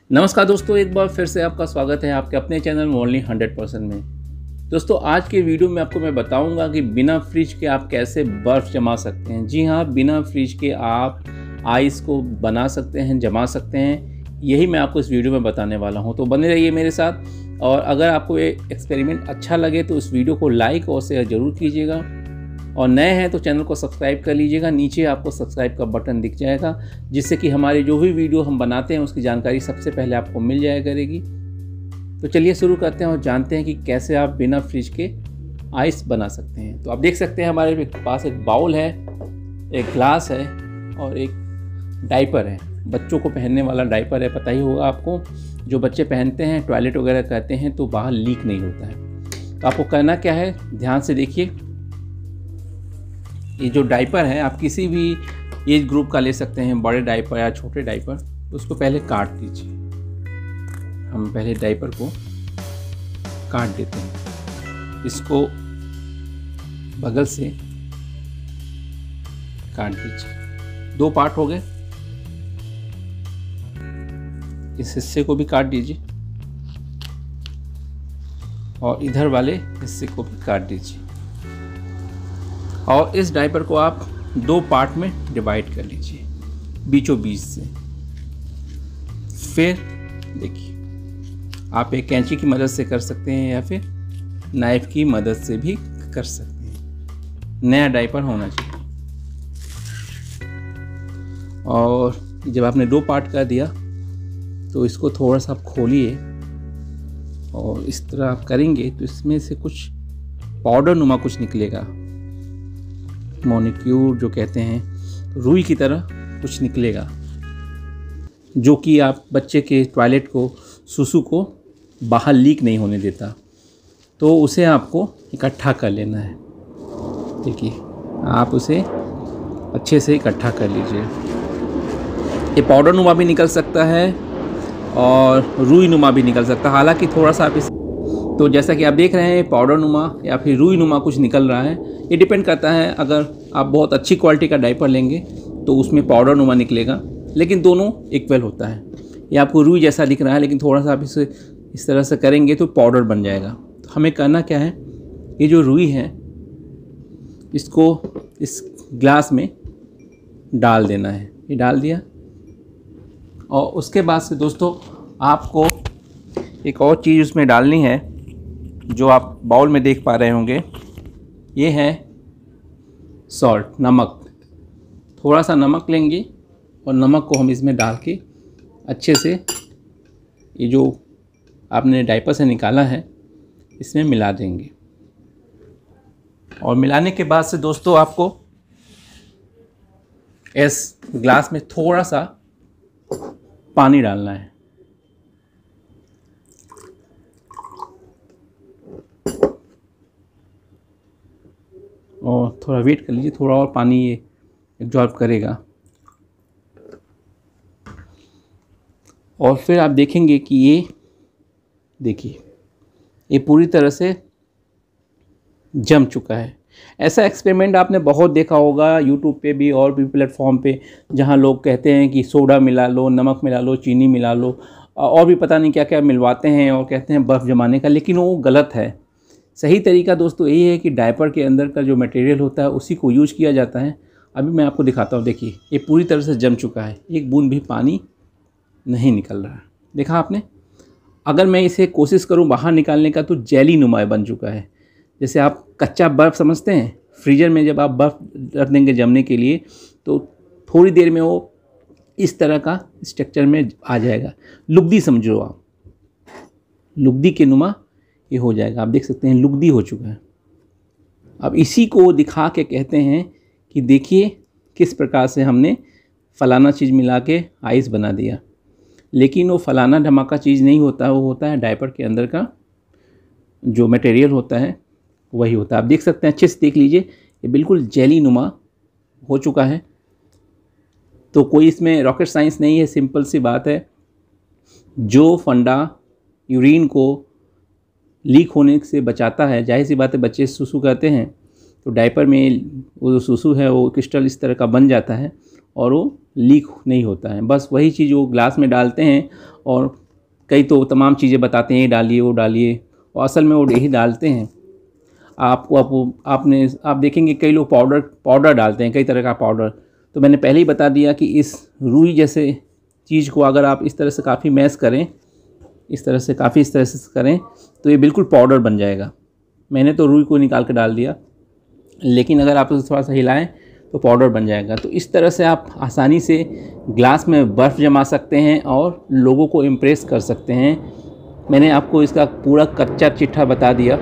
नमस्कार दोस्तों, एक बार फिर से आपका स्वागत है आपके अपने चैनल ओनली 100% में। दोस्तों, आज के वीडियो में आपको मैं बताऊंगा कि बिना फ्रिज के आप कैसे बर्फ़ जमा सकते हैं। जी हाँ, बिना फ्रिज के आप आइस को बना सकते हैं, जमा सकते हैं। यही मैं आपको इस वीडियो में बताने वाला हूं, तो बने रहिए मेरे साथ। और अगर आपको ये एक्सपेरिमेंट अच्छा लगे तो इस वीडियो को लाइक और शेयर ज़रूर कीजिएगा, और नए हैं तो चैनल को सब्सक्राइब कर लीजिएगा। नीचे आपको सब्सक्राइब का बटन दिख जाएगा, जिससे कि हमारे जो भी वीडियो हम बनाते हैं उसकी जानकारी सबसे पहले आपको मिल जाया करेगी। तो चलिए शुरू करते हैं और जानते हैं कि कैसे आप बिना फ्रिज के आइस बना सकते हैं। तो आप देख सकते हैं हमारे पास एक बाउल है, एक ग्लास है और एक डायपर है। बच्चों को पहनने वाला डायपर है, पता ही होगा आपको। जो बच्चे पहनते हैं, टॉयलेट वगैरह करते हैं तो बाहर लीक नहीं होता है। तो आपको करना क्या है, ध्यान से देखिए। ये जो डायपर है आप किसी भी एज ग्रुप का ले सकते हैं, बड़े डायपर या छोटे डायपर। तो उसको पहले काट दीजिए। हम पहले डायपर को काट देते हैं, इसको बगल से काट दीजिए। 2 पार्ट हो गए, इस हिस्से को भी काट दीजिए और इधर वाले हिस्से को भी काट दीजिए। और इस डायपर को आप 2 पार्ट में डिवाइड कर लीजिए, बीचों बीच से। फिर देखिए, आप एक कैंची की मदद से कर सकते हैं या फिर नाइफ की मदद से भी कर सकते हैं। नया डायपर होना चाहिए। और जब आपने 2 पार्ट कर दिया तो इसको थोड़ा सा आप खोलिए, और इस तरह आप करेंगे तो इसमें से कुछ पाउडर नुमा कुछ निकलेगा। मोनिक्यूर जो कहते हैं, रुई की तरह कुछ निकलेगा, जो कि आप बच्चे के टॉयलेट को, सुसु को बाहर लीक नहीं होने देता। तो उसे आपको इकट्ठा कर लेना है। देखिए, आप उसे अच्छे से इकट्ठा कर लीजिए। ये पाउडर नुमा भी निकल सकता है और रुई नुमा भी निकल सकता है। हालांकि थोड़ा सा आप तो जैसा कि आप देख रहे हैं, पाउडर नुमा या फिर रुई नुमा कुछ निकल रहा है। ये डिपेंड करता है, अगर आप बहुत अच्छी क्वालिटी का डायपर लेंगे तो उसमें पाउडर नुमा निकलेगा, लेकिन दोनों इक्वल होता है। ये आपको रुई जैसा दिख रहा है, लेकिन थोड़ा सा आप इसे इस तरह से करेंगे तो पाउडर बन जाएगा। तो हमें करना क्या है, ये जो रुई है इसको इस ग्लास में डाल देना है। ये डाल दिया, और उसके बाद से दोस्तों आपको एक और चीज़ उसमें डालनी है, जो आप बाउल में देख पा रहे होंगे। ये है सॉल्ट, नमक। थोड़ा सा नमक लेंगे और नमक को हम इसमें डाल के अच्छे से ये जो आपने डायपर से निकाला है इसमें मिला देंगे। और मिलाने के बाद से दोस्तों आपको इस ग्लास में थोड़ा सा पानी डालना है। और थोड़ा वेट कर लीजिए, थोड़ा और पानी ये एब्जॉर्ब करेगा। और फिर आप देखेंगे कि ये देखिए, ये पूरी तरह से जम चुका है। ऐसा एक्सपेरिमेंट आपने बहुत देखा होगा यूट्यूब पे भी और भी प्लेटफॉर्म पे, जहाँ लोग कहते हैं कि सोडा मिला लो, नमक मिला लो, चीनी मिला लो, और भी पता नहीं क्या क्या मिलवाते हैं और कहते हैं बर्फ़ जमाने का, लेकिन वो गलत है। सही तरीका दोस्तों यही है कि डायपर के अंदर का जो मटेरियल होता है उसी को यूज किया जाता है। अभी मैं आपको दिखाता हूँ। देखिए, ये पूरी तरह से जम चुका है, एक बूंद भी पानी नहीं निकल रहा है। देखा आपने? अगर मैं इसे कोशिश करूँ बाहर निकालने का तो जेली नुमा बन चुका है। जैसे आप कच्चा बर्फ़ समझते हैं, फ्रीजर में जब आप बर्फ़ रख देंगे जमने के लिए तो थोड़ी देर में वो इस तरह का स्ट्रक्चर में आ जाएगा। लुगदी समझो आप, लुगदी के नुमा ये हो जाएगा। आप देख सकते हैं लुगदी हो चुका है। अब इसी को दिखा के कहते हैं कि देखिए किस प्रकार से हमने फलाना चीज़ मिला के आइस बना दिया। लेकिन वो फलाना धमाका चीज़ नहीं होता, वो होता है डायपर के अंदर का जो मटेरियल होता है वही होता है। आप देख सकते हैं, अच्छे से देख लीजिए, ये बिल्कुल जेली नुमा हो चुका है। तो कोई इसमें रॉकेट साइंस नहीं है, सिंपल सी बात है। जो फंडा यूरिन को लीक होने से बचाता है, जाहिर सी बात है, बच्चे सुसु करते हैं तो डायपर में वो जो सुसु है वो क्रिस्टल इस तरह का बन जाता है और वो लीक नहीं होता है। बस वही चीज़ वो ग्लास में डालते हैं और कई तो तमाम चीज़ें बताते हैं, ये डालिए वो डालिए, और असल में वो यही डालते हैं। आप देखेंगे कई लोग पाउडर डालते हैं, कई तरह का पाउडर। तो मैंने पहले ही बता दिया कि इस रुई जैसे चीज़ को अगर आप इस तरह से काफ़ी मैश करें, इस तरह से करें तो ये बिल्कुल पाउडर बन जाएगा। मैंने तो रुई को निकाल कर डाल दिया, लेकिन अगर आप उसे थोड़ा सा हिलाएं तो पाउडर बन जाएगा। तो इस तरह से आप आसानी से ग्लास में बर्फ़ जमा सकते हैं और लोगों को इम्प्रेस कर सकते हैं। मैंने आपको इसका पूरा कच्चा चिट्ठा बता दिया।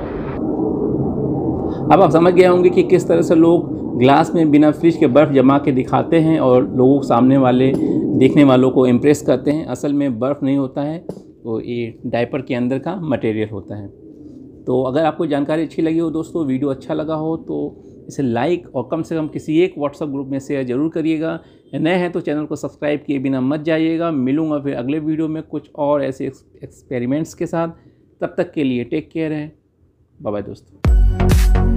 अब आप समझ गए होंगे कि किस तरह से लोग ग्लास में बिना फ्रिज के बर्फ़ जमा के दिखाते हैं और लोगों सामने वाले देखने वालों को इम्प्रेस करते हैं। असल में बर्फ़ नहीं होता है, तो ये डायपर के अंदर का मटेरियल होता है। तो अगर आपको जानकारी अच्छी लगी हो दोस्तों, वीडियो अच्छा लगा हो तो इसे लाइक और कम से कम किसी एक व्हाट्सएप ग्रुप में शेयर ज़रूर करिएगा। नए हैं तो चैनल को सब्सक्राइब किए बिना मत जाइएगा। मिलूँगा फिर अगले वीडियो में कुछ और ऐसे एक्सपेरिमेंट्स के साथ। तब तक के लिए टेक केयर है, बाय बाय दोस्तों।